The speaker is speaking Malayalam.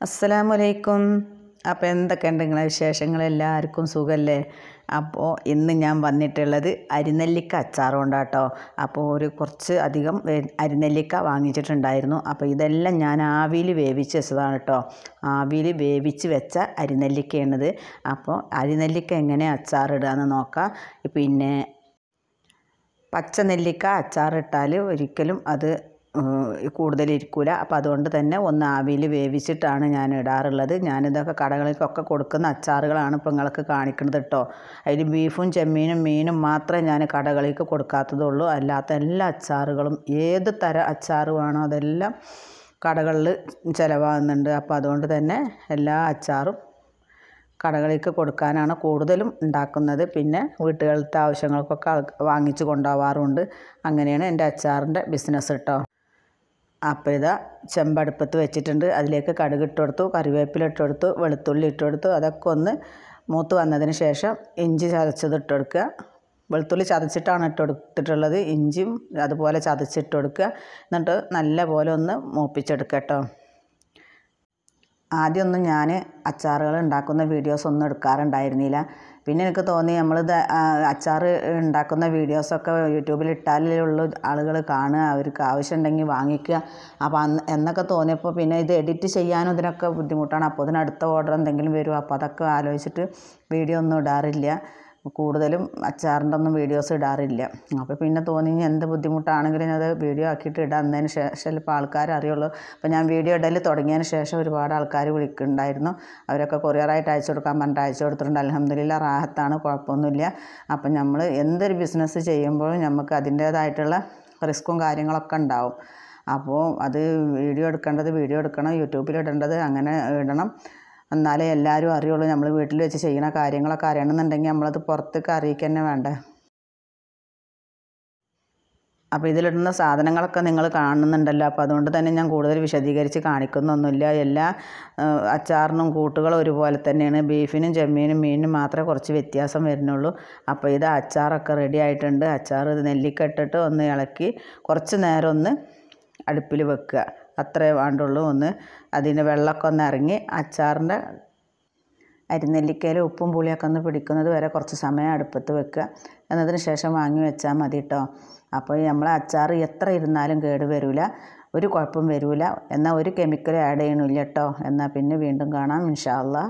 അസ്സലാമലൈക്കും. അപ്പോൾ എന്തൊക്കെയുണ്ട് നിങ്ങളെ വിശേഷങ്ങൾ? എല്ലാവർക്കും സുഖമല്ലേ? അപ്പോൾ ഇന്ന് ഞാൻ വന്നിട്ടുള്ളത് അരിനെല്ലിക്ക അച്ചാർ കൊണ്ടാട്ടോ. അപ്പോൾ കുറച്ച് അധികം അരിനെല്ലിക്ക വാങ്ങിച്ചിട്ടുണ്ടായിരുന്നു. അപ്പോൾ ഇതെല്ലാം ഞാൻ ആവിയിൽ വേവിച്ച് വെച്ചതാണ് കേട്ടോ. ആവിയിൽ വേവിച്ച് വെച്ച അരിനെല്ലിക്കയാണിത്. അപ്പോൾ അരിനെല്ലിക്ക എങ്ങനെ അച്ചാറിടുകയെന്ന് നോക്കാം. പിന്നെ പച്ച നെല്ലിക്ക അച്ചാറിട്ടാൽ ഒരിക്കലും അത് കൂടുതലിരിക്കില്ല. അപ്പോൾ അതുകൊണ്ട് തന്നെ ഒന്ന് ആവിയിൽ വേവിച്ചിട്ടാണ് ഞാൻ ഇടാറുള്ളത്. ഞാനിതൊക്കെ കടകളിലേക്കൊക്കെ കൊടുക്കുന്ന അച്ചാറുകളാണ് ഇപ്പോൾ നിങ്ങൾക്ക് കാണിക്കുന്നത് കേട്ടോ. അതിൽ ബീഫും ചെമ്മീനും മീനും മാത്രമേ ഞാൻ കടകളിലേക്ക് കൊടുക്കാത്തതുള്ളൂ. അല്ലാത്ത എല്ലാ അച്ചാറുകളും ഏത് തരം അച്ചാർ വേണോ അതെല്ലാം കടകളിൽ ചിലവാകുന്നുണ്ട്. അപ്പോൾ അതുകൊണ്ട് തന്നെ എല്ലാ അച്ചാറും കടകളിലേക്ക് കൊടുക്കാനാണ് കൂടുതലും ഉണ്ടാക്കുന്നത്. പിന്നെ വീട്ടുകളിലത്തെ ആവശ്യങ്ങൾക്കൊക്കെ വാങ്ങിച്ച് കൊണ്ടുപോകാറുണ്ട്. അങ്ങനെയാണ് എൻ്റെ അച്ചാറിൻ്റെ ബിസിനസ് കേട്ടോ. അപ്പോൾ ഇതാ ചെമ്പടുപ്പത്ത് വെച്ചിട്ടുണ്ട്. അതിലേക്ക് കടുക് ഇട്ട് കൊടുത്തു, കറിവേപ്പില ഇട്ട് കൊടുത്തു, വെളുത്തുള്ളി ഇട്ട് കൊടുത്തു. അതൊക്കെ ഒന്ന് മൂത്ത് വന്നതിന് ശേഷം ഇഞ്ചി ചതച്ചത് ഇട്ട് കൊടുക്കുക. വെളുത്തുള്ളി ചതച്ചിട്ടാണ് ഇട്ട് കൊടുത്തിട്ടുള്ളത്. ഇഞ്ചിയും അതുപോലെ ചതച്ചിട്ട് കൊടുക്കുക. എന്നിട്ട് നല്ല പോലെ ഒന്ന് മൂപ്പിച്ചെടുക്കുക കേട്ടോ. ആദ്യമൊന്നും ഞാൻ അച്ചാറുകൾ ഉണ്ടാക്കുന്ന വീഡിയോസ് ഒന്നും എടുക്കാറുണ്ടായിരുന്നില്ല. പിന്നെ എനിക്ക് തോന്നി നമ്മളിത് അച്ചാർ ഉണ്ടാക്കുന്ന വീഡിയോസൊക്കെ യൂട്യൂബിൽ ഇട്ടാലുള്ള ആളുകൾ കാണുക, അവർക്ക് ആവശ്യമുണ്ടെങ്കിൽ വാങ്ങിക്കുക. അപ്പോൾ എന്നൊക്കെ തോന്നിയപ്പോൾ പിന്നെ ഇത് എഡിറ്റ് ചെയ്യാനും ഇതിനൊക്കെ ബുദ്ധിമുട്ടാണ്. അപ്പോൾ ഇതിനടുത്ത ഓർഡർ എന്തെങ്കിലും വരും. അപ്പോൾ അതൊക്കെ ആലോചിച്ചിട്ട് വീഡിയോ ഒന്നും ഇടാറില്ല. കൂടുതലും അച്ചാറിൻ്റെ ഒന്നും വീഡിയോസ് ഇടാറില്ല. അപ്പോൾ പിന്നെ തോന്നി എന്ത് ബുദ്ധിമുട്ടാണെങ്കിലും അത് വീഡിയോ ആക്കിയിട്ട് ഇടാന്നതിന് ശേഷം ഇപ്പോൾ ആൾക്കാർ അറിയുള്ളൂ. അപ്പോൾ ഞാൻ വീഡിയോ ഇടൽ തുടങ്ങിയതിന് ശേഷം ഒരുപാട് ആൾക്കാർ വിളിക്കുന്നുണ്ടായിരുന്നു. അവരൊക്കെ കൊറിയറായിട്ട് അയച്ചു കൊടുക്കാൻ പറഞ്ഞിട്ട് അയച്ചു കൊടുത്തിട്ടുണ്ട്. അൽഹംദുലില്ലാ റാഹത്താണ്, കുഴപ്പമൊന്നുമില്ല. അപ്പം നമ്മൾ എന്തൊരു ബിസിനസ് ചെയ്യുമ്പോഴും നമുക്ക് അതിൻ്റേതായിട്ടുള്ള റിസ്ക്കും കാര്യങ്ങളൊക്കെ ഉണ്ടാവും. അപ്പോൾ അത് വീഡിയോ എടുക്കണം, യൂട്യൂബിൽ ഇടേണ്ടത് അങ്ങനെ ഇടണം. എന്നാലേ എല്ലാവരും അറിയുള്ളൂ. നമ്മൾ വീട്ടിൽ വെച്ച് ചെയ്യുന്ന കാര്യങ്ങളൊക്കെ അറിയണമെന്നുണ്ടെങ്കിൽ നമ്മളത് പുറത്തേക്ക് അറിയിക്കുക തന്നെ വേണ്ടേ. അപ്പോൾ ഇതിലിടുന്ന സാധനങ്ങളൊക്കെ നിങ്ങൾ കാണുന്നുണ്ടല്ലോ. അപ്പോൾ അതുകൊണ്ട് തന്നെ ഞാൻ കൂടുതൽ വിശദീകരിച്ച് കാണിക്കുന്നൊന്നുമില്ല. എല്ലാ അച്ചാറിനും കൂട്ടുകളും ഒരുപോലെ തന്നെയാണ്. ബീഫിനും ചെമ്മീനും മീനിനും മാത്രമേ കുറച്ച് വ്യത്യാസം വരുന്നുള്ളൂ. അപ്പോൾ ഇത് അച്ചാറൊക്കെ റെഡി ആയിട്ടുണ്ട്. അച്ചാർ നെല്ലിക്ക ഇട്ടിട്ട് ഒന്ന് ഇളക്കി കുറച്ച് നേരം ഒന്ന് അടുപ്പിൽ വെക്കുക. അത്രേ വേണ്ടുള്ളൂ. ഒന്ന് അതിൻ്റെ വെള്ളമൊക്കെ ഒന്ന് ഇറങ്ങി അച്ചാറിൻ്റെ അരിനെല്ലിക്കയിൽ ഉപ്പും പുളിയൊക്കെ ഒന്ന് പിടിക്കുന്നത് വരെ കുറച്ച് സമയം അടുപ്പത്ത് വെക്കുക. എന്നതിന് ശേഷം വാങ്ങി വെച്ചാൽ മതി കേട്ടോ. അപ്പോൾ നമ്മളെ അച്ചാർ എത്ര ഇരുന്നാലും കേട് വരില്ല, ഒരു കുഴപ്പം വരില്ല. എന്നാൽ ഒരു കെമിക്കൽ ആഡ് ചെയ്യണില്ല കേട്ടോ. എന്നാൽ പിന്നെ വീണ്ടും കാണാം ഇൻഷാ അല്ലാ.